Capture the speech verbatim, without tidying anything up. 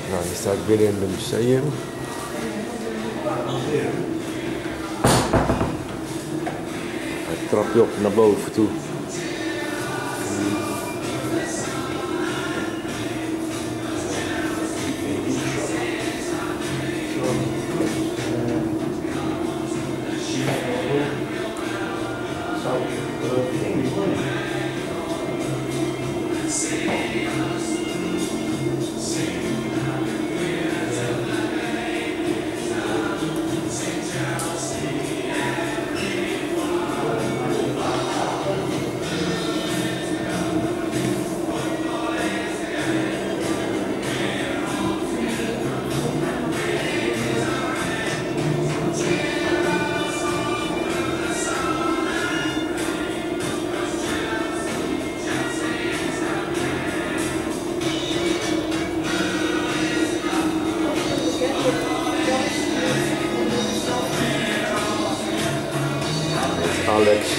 Nou, die staat binnen in het museum. Een trapje op naar boven toe. Alex.